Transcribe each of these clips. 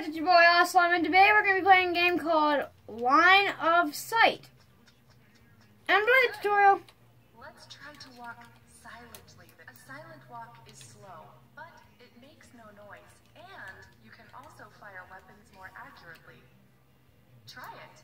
guys, it's your boy Aslam, and today we're going to be playing a game called Line of Sight. And I'm doing the tutorial. Let's try to walk silently. A silent walk is slow, but it makes no noise, and you can also fire weapons more accurately. Try it.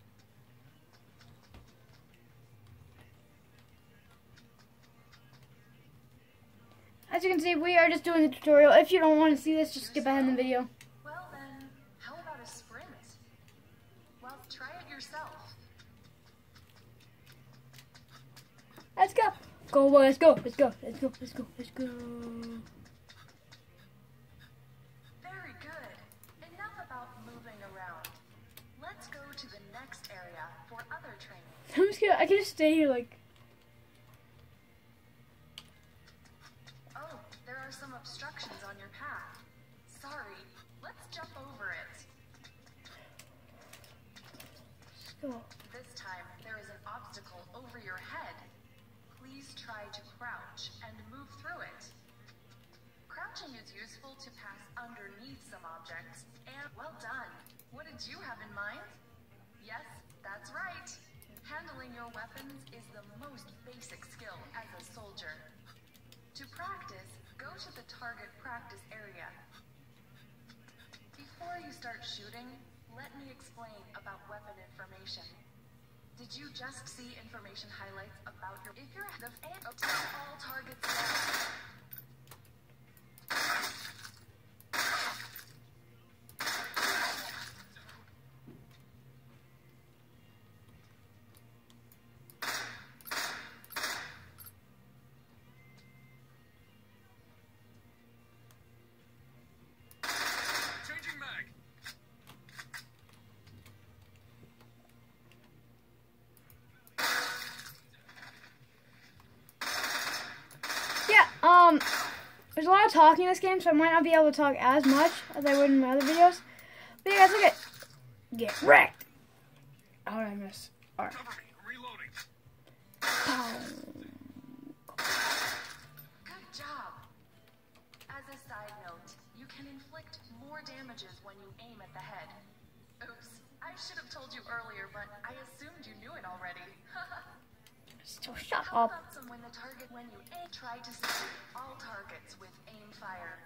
As you can see, we are just doing the tutorial. If you don't want to see this, just skip ahead in the video. Well then, how about a sprint? Well, try it yourself. Let's go. Go, boy, let's go. Let's go. Let's go. Let's go. Let's go. Very good. Enough about moving around. Let's go to the next area for other training. I'm just gonna, I can just stay here like... Oh, there are some obstructions on your path. Sorry, let's jump over it. Let's go. This time, there is an obstacle over your head. Please try to crouch and move through it. Crouching is useful to pass underneath some objects, and well done. What did you have in mind? Yes, that's right. Handling your weapons is the most basic skill as a soldier. To practice, go to the target practice area. Before you start shooting, let me explain about weapon information. Did you just see information highlights about your... If you're the... Tell all targets down. There's a lot of talking in this game, so I might not be able to talk as much as I would in my other videos. But yeah, guys, look at... Get wrecked! How did I miss? Alright. Reloading. Boom. Good job. As a side note, you can inflict more damages when you aim at the head. Oops, I should have told you earlier, but I assumed you knew it already. So shut How up. about some when you aim, try to secure all targets with aim fire.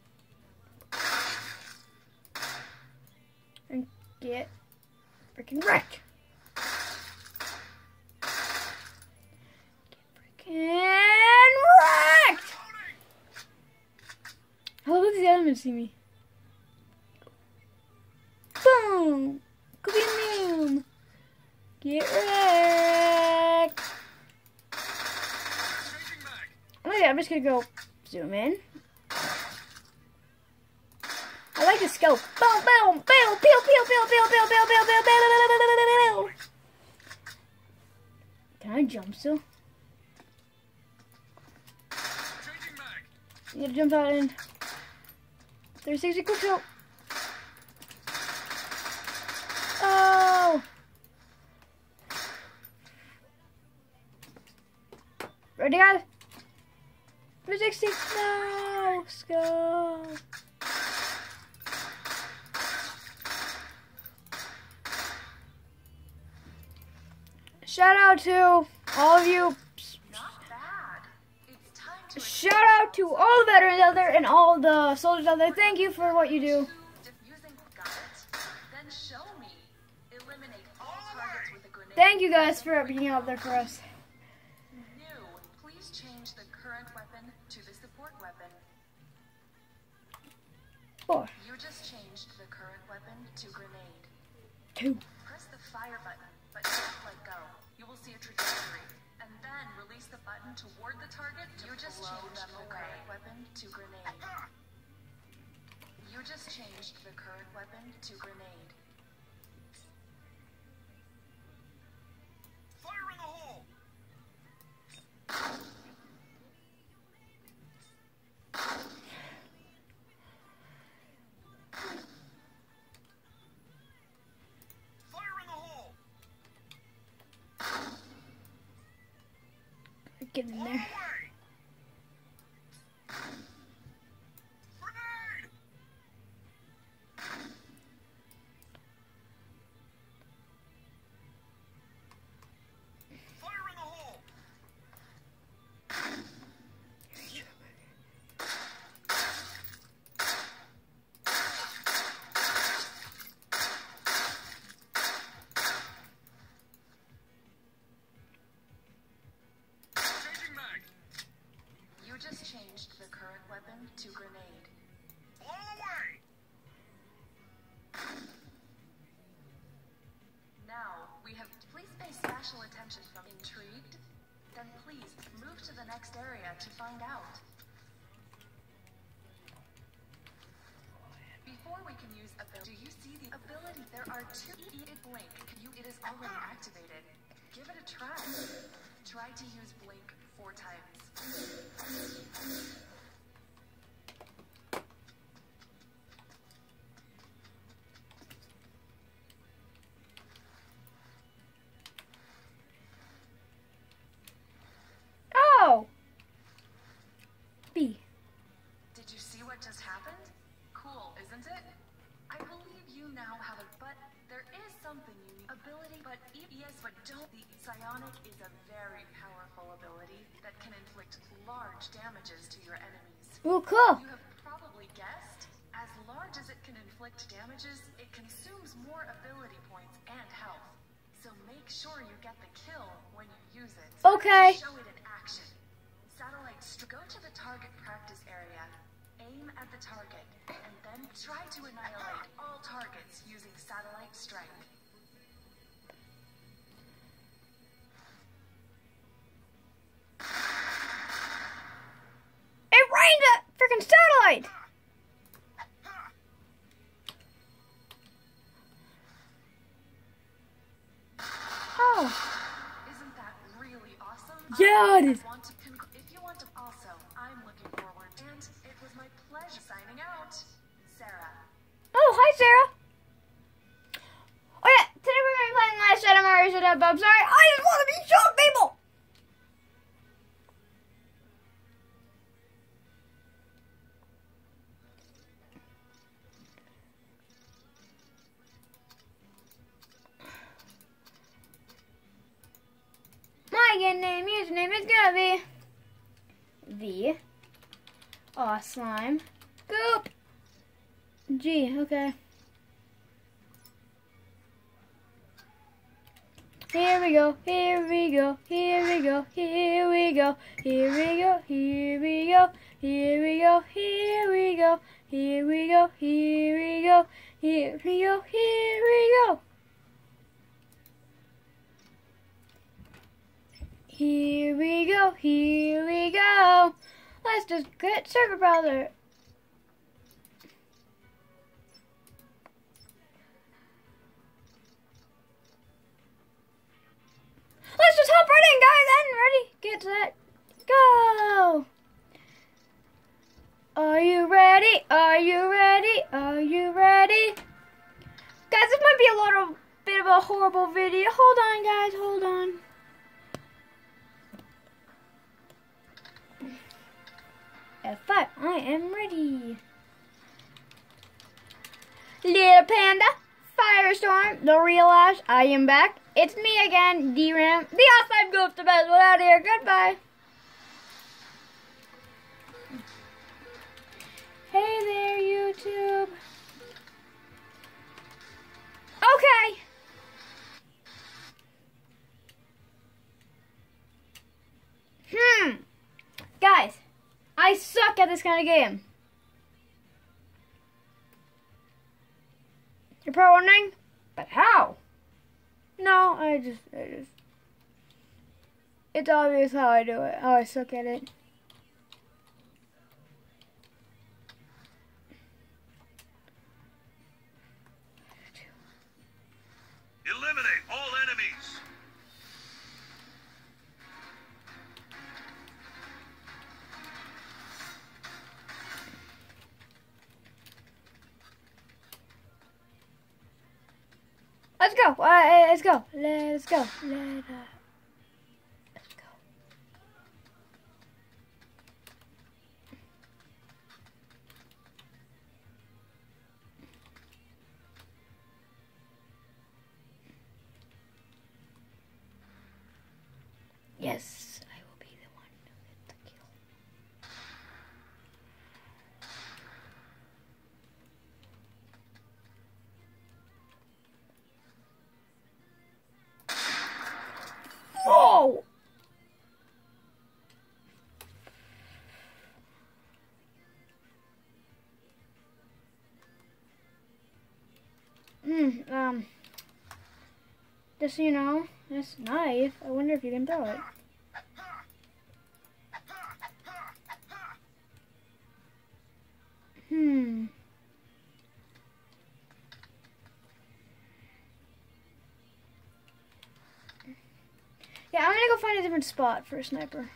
And get freaking wrecked. Get freaking wrecked! I love that the enemies see me. Boom! Kaboom! Get wrecked! Oh yeah, I'm just gonna go zoom in. I like the scope. Boom, boom, boom, pew, pew, pew, pew, pew, pew, pew, pew, pew, pew. Can I jump still? You gotta jump out in 360 quick jump. Oh! Ready, guys? 360. No! Let's go. Shout out to all of you. Not bad. It's time to Shout out to all the veterans out there and all the soldiers out there. Thank you for what you do. using got it. Then show me. Eliminate all targets with a grenade. Thank you guys for being out there for us. New. Please change the current weapon to the support weapon. 4, You just changed the current weapon to grenade. 2. Press the fire button, but don't let go. You will see a trajectory, and then release the button toward the target. You just changed the current weapon to grenade. You just changed the current weapon to grenade. Fire in the hole! Fire in the hole! Get in All the there. way! Grenade! special attention from intrigued? Then please move to the next area to find out. Before we can use ability, do you see the ability? There are two. Blink. It is already activated. Give it a try. Try to use blink 4 times. Oh! B. Did you see what just happened? Cool, isn't it? I believe you now have a, but there is something you need. Ability, but yes, but don't. The psionic is a very powerful ability that can inflict large damages to your enemies. Ooh, cool. You have probably guessed, as large as it can inflict damages, it consumes more ability points and health. So make sure you get the kill when you use it. Okay. Show it in action. Satellite, go to the target practice area, aim at the target, and then try to annihilate all targets using satellite strike. It rained a freaking satellite! Oh. Isn't that really awesome? Yeah, it is. If you want to also, I'm looking forward, and it was my pleasure signing out. Sarah. Oh, hi, Sarah. Oh, yeah, today we're going to be playing Last Shadow Mario Shut Up, I'm sorry. I just want to be shocked, people! My username is gonna be V. Aw, slime. Goop. G, okay. Here we go, here we go, here we go, here we go, here we go, here we go, here we go, here we go, here we go, here we go, here we go, here we go. Here we go, here we go. Let's just get server browser. Let's just hop right in, guys. I'm ready. Get set. Go. Are you ready? Are you ready? Are you ready? Guys, this might be a bit of a horrible video. Hold on, guys. Hold on. F5, I am ready. Little Panda, Firestorm, the real Ash, I am back. It's me again, DRAM, the outside goof, the best one out here. Goodbye. Hey there, YouTube. Okay. Guys, I suck at this kind of game. You're probably wondering, but how? No, I just, it's obvious how I do it, how I suck at it. Eliminate all enemies. Let's go. Let's go. Let's go. Let's go. Yes, I will be the one who gets the kill. Whoa! Just so you know, Nice knife. I wonder if you can throw it. Yeah, I'm gonna go find a different spot for a sniper.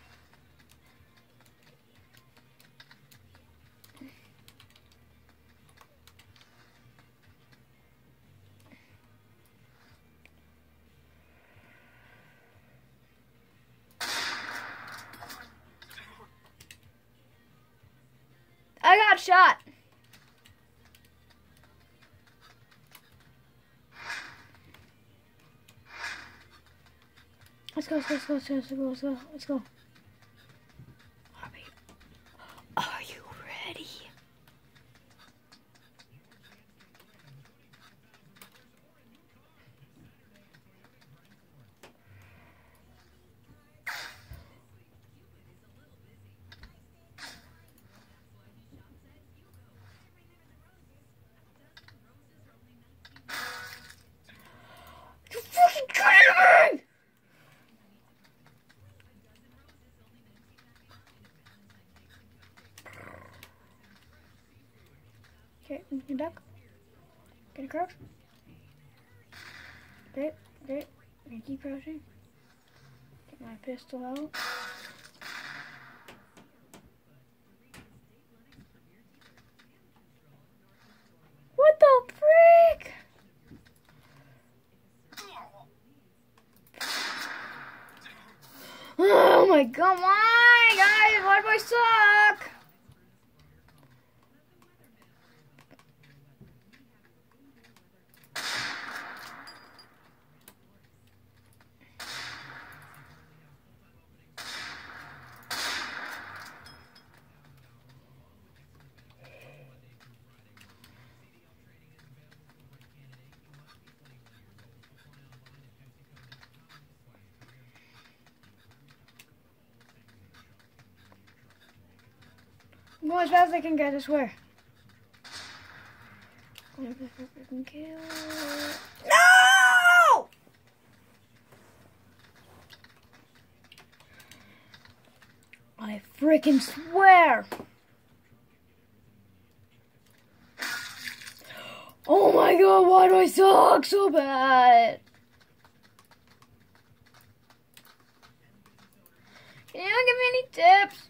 I got shot. Let's go, let's go, let's go, let's go, let's go, let's go, let's go. Are you ready? You fucking kidding me! Okay, you can duck. Can you crouch? Great, great. I'm gonna keep crouching. Get my pistol out. What the frick? Oh my god, why, guys? Why do I suck? I'm going as fast as I can, guys, I swear. Kill. No! I freaking swear. Oh my god, why do I suck so bad? Can you give me any tips?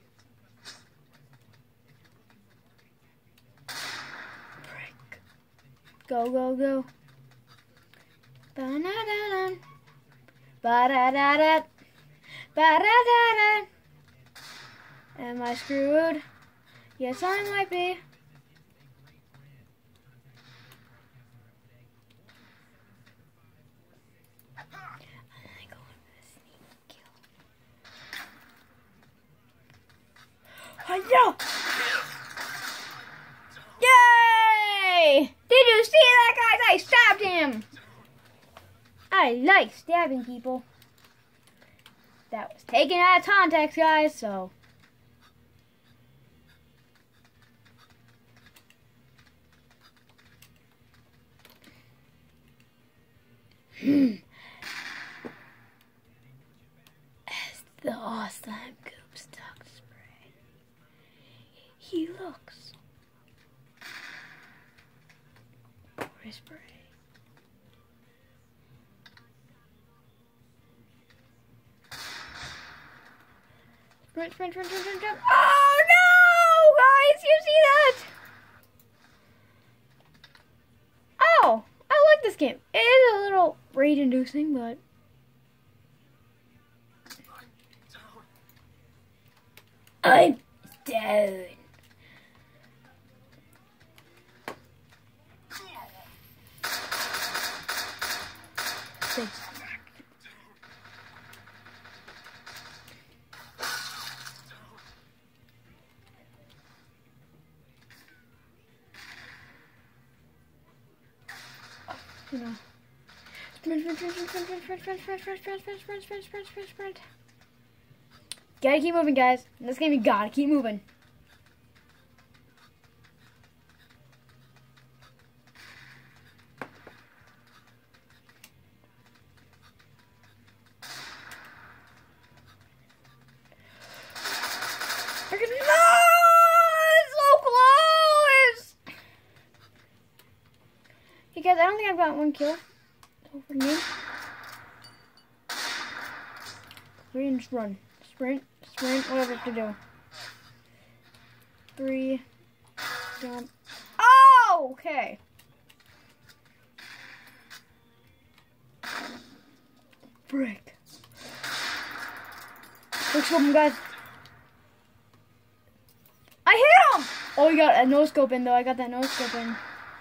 Frick. Go, go, go. Ba-na-da-da. Ba-da-da-da. Ba-da-da-da. Am I screwed? Yes, I might be. Hiya! Yay! Did you see that, guys? I stabbed him! I like stabbing people. That was taken out of context, guys, so... As the awesome goop stock spray, he looks for his spray. Sprint, sprint, sprint, sprint, sprint, sprint. Oh no, guys, you see that? Oh, I like this game. It is a little rage-inducing, but I'm down. You know. Sprint, sprint, sprint, sprint, sprint, sprint, sprint, sprint, sprint, sprint, sprint, sprint, sprint, sprint, sprint, sprint. Gotta keep moving, guys. In this game, you gotta keep moving. Hey guys, I don't think I've got one kill. Over me. Three and just run. Sprint, whatever to do. 3, jump. Oh, okay. Frick. Quick scope him, guys. I hit him! Oh, you got a no scope in though. I got that no scope in.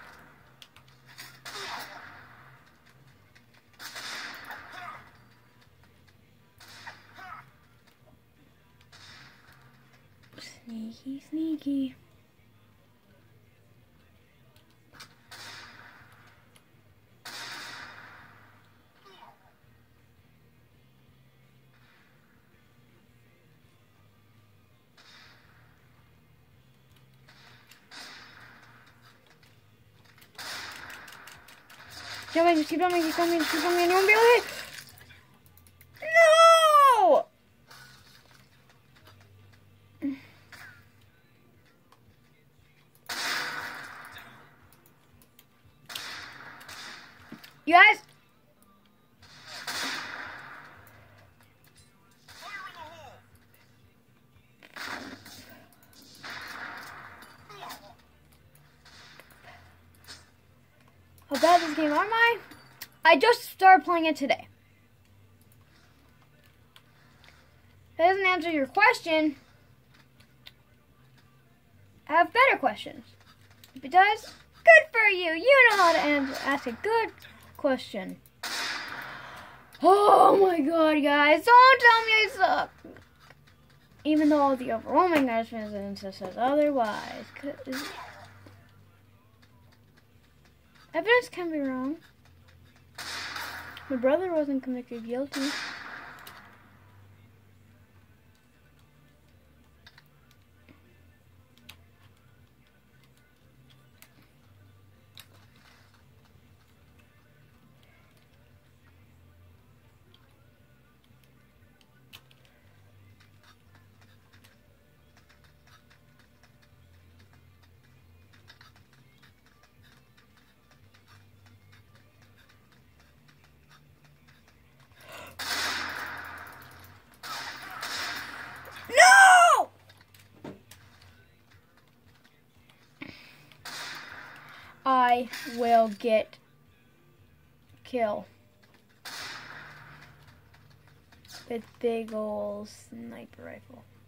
Sneaky, sneaky. Jump, just keep jumping, keep jumping, keep jumping, and you won't be able to hit. No! You guys? How bad this game am I? I just started playing it today. If that doesn't answer your question, I have better questions. If it does, good for you. You know how to ask a good question. Oh my god, guys. Don't tell me I suck. Even though the overwhelming evidence says otherwise. Evidence can be wrong. My brother wasn't convicted guilty. I will get kill with big ol' sniper rifle.